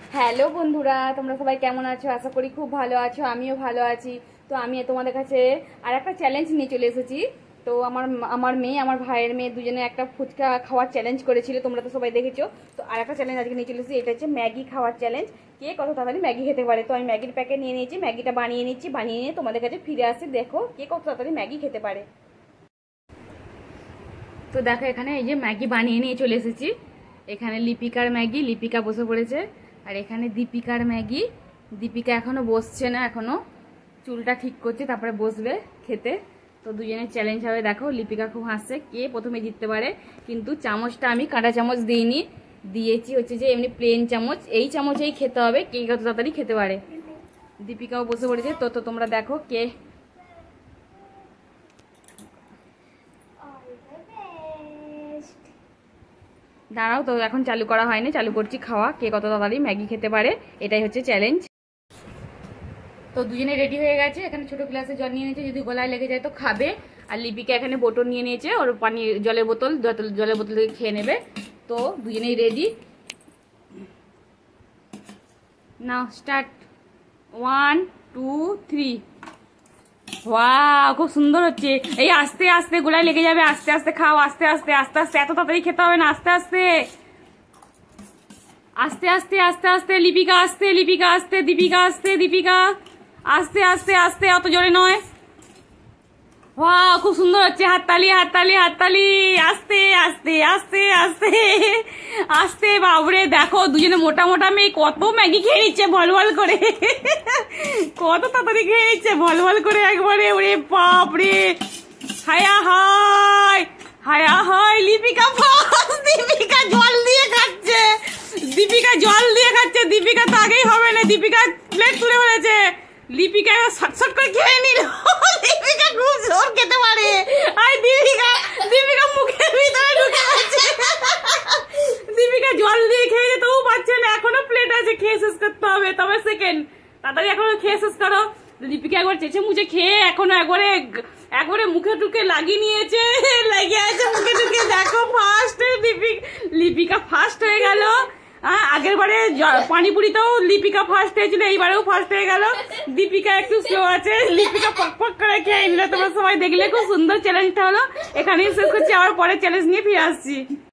Hello বন্ধুরা, তোমরা সবাই কেমন আছো? আশা করি খুব ভালো আছো, আমিও ভালো আছি। তো আমি তোমাদের কাছে আর একটা চ্যালেঞ্জ নিয়ে চলে এসেছি। তো আমার মেয়ে, আমার ভাইয়ের মেয়ে দুজনে একটা ফুচকা খাওয়ার চ্যালেঞ্জ করেছিল, তোমরা তো সবাই দেখেছো। তো আর একটা চ্যালেঞ্জ আজকে নিয়ে চলে এসেছি, এটা হচ্ছে ম্যাগি খাওয়ার চ্যালেঞ্জ। কে কত তাড়াতাড়ি ম্যাগি খেতে পারে। তো আমি ম্যাগির প্যাকেট নিয়ে নিয়েছি, ম্যাগিটা বানিয়ে নিচ্ছি, বানিয়ে নিয়ে তোমাদের কাছে ফিরে আসি, দেখো কে কত তাড়াতাড়ি ম্যাগি খেতে পারে। তো দেখো এখানে এই যে ম্যাগি বানিয়ে নিয়ে চলে এসেছি। এখানে লিপিকার ম্যাগি, লিপিকা বসে পড়েছে। আর এখানে দীপিকার ম্যাগি, দীপিকা এখনো বসছে না, এখনো চুলটা ঠিক করছে, তারপরে বসবে খেতে। তো দুজনের চ্যালেঞ্জ হবে, দেখো লিপিকা খুব হাসছে, কে প্রথমে জিততে পারে। কিন্তু চামচটা আমি কাঁটা চামচ দিইনি, দিয়েছি হচ্ছে যে এমনি প্লেন চামচ। এই চামচেই খেতে হবে, কে কত তাড়াতাড়ি খেতে পারে। দীপিকাও বসে পড়েছে। তো তোমরা দেখো কে। দাঁড়াও, তো এখন চালু করা হয়নি, চালু করছি। খাওয়া, কে কত তাড়াতাড়ি ম্যাগি খেতে পারে, এটাই হচ্ছে চ্যালেঞ্জ। তো দুজনে রেডি হয়ে গেছে। এখানে ছোট গ্লাসে জল নিয়ে নিয়েছে, যদি গলায় লেগে যায় তো খাবে। আর লিপিকা এখানে বোতল নিয়ে নিয়েছে, ওর পানি জলের বোতল থেকে খেয়ে নেবে। তো দুজনেই রেডি, নাও স্টার্ট। 1 2 3। ওয়াও, খুব সুন্দর হচ্ছে। এই আস্তে আস্তে গোলায় লেগে যাবে, আস্তে আস্তে খাও, আস্তে আস্তে আস্তে আস্তে, এত তাড়াতাড়ি খেতে হবে না, আস্তে আস্তে আস্তে আস্তে আস্তে আস্তে। লিপিকা আস্তে, লিপিকা আস্তে, দীপিকা আস্তে, দীপিকা আস্তে আস্তে আস্তে, অত জোরে নয়। ওয়াও, খুব সুন্দর হচ্ছে। হাততালি হাততালি হাততালি। আস্তে আস্তে আস্তে আস্তে আস্তে। বাবরে, দেখো দুজনে মোটা মোটা মেয়ে কত ম্যাগি খেয়ে নিচ্ছে ভল ভল করে, কত তাড়াতাড়ি খেয়ে নিচ্ছে ভল ভল করে একবারে। ওরে বাপরে, হায়া হায় হায়া হায়। লিপিকা ফার্স্ট, দীপিকা জল দিয়ে খাচ্ছে, দীপিকা জল দিয়ে খাচ্ছে। দীপিকা তো আগেই হবে না, দীপিকা প্লেট তুলে ফেলেছে। লিপিকা শটশট করে খেয়ে নিল। লিপিকা খুব জোর খেতে পারে। আর দীপিকা মুখের ভিতরে ঢুকে গেছে। দীপিকা জল দিয়ে খেয়ে যেতেও পারছে না, এখনো প্লেট আছে, খেয়ে শেষ করতে হবে। তবে সেকেন্ড, তাড়াতাড়ি এখনো খেয়ে শেষ করো। লিপিকা একবার চেঁচে মুচে খেয়ে এখনো একবারে মুখে টুকে লাগিয়ে নিয়েছে, লাগিয়ে আছে মুখে টুকে। দেখো ফার্স্ট লিপিকা ফার্স্ট হয়ে গেল। আগের বারে পানিপুরিতেও লিপিকা ফার্স্ট হয়েছিল, এইবারেও ফার্স্ট হয়ে গেল। দীপিকা একটু স্লো আছে, লিপিকা পক পক করে খেয়ে নিল। তোমরা সবাই দেখলে খুব সুন্দর চ্যালেঞ্জটা হলো। এখানেই শেষ করছি, আবার পরে চ্যালেঞ্জ নিয়ে ফিরে আসছি।